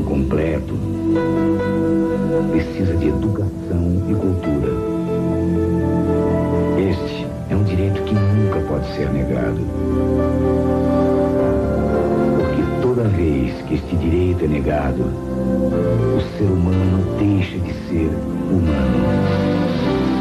completo, precisa de educação e cultura. Este é um direito que nunca pode ser negado. Porque toda vez que este direito é negado, o ser humano deixa de ser humano.